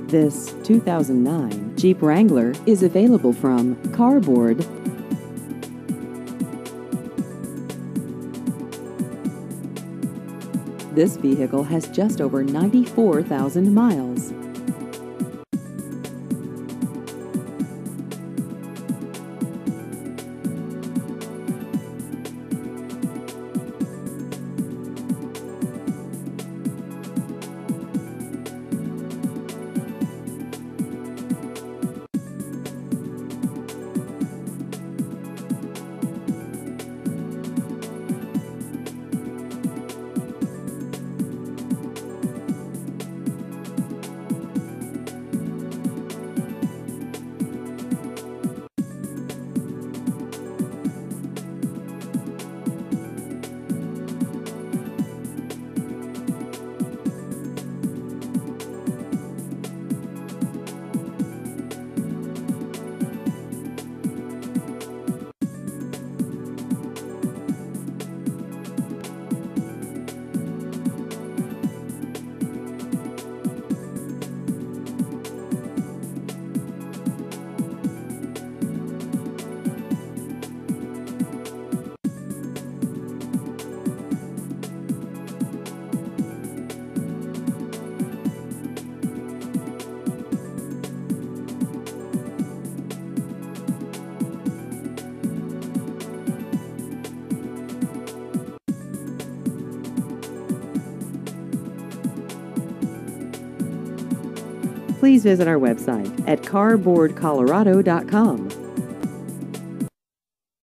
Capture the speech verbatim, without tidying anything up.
This two thousand nine Jeep Wrangler is available from Carboard. This vehicle has just over ninety-four thousand miles. Please visit our website at carboard colorado dot com.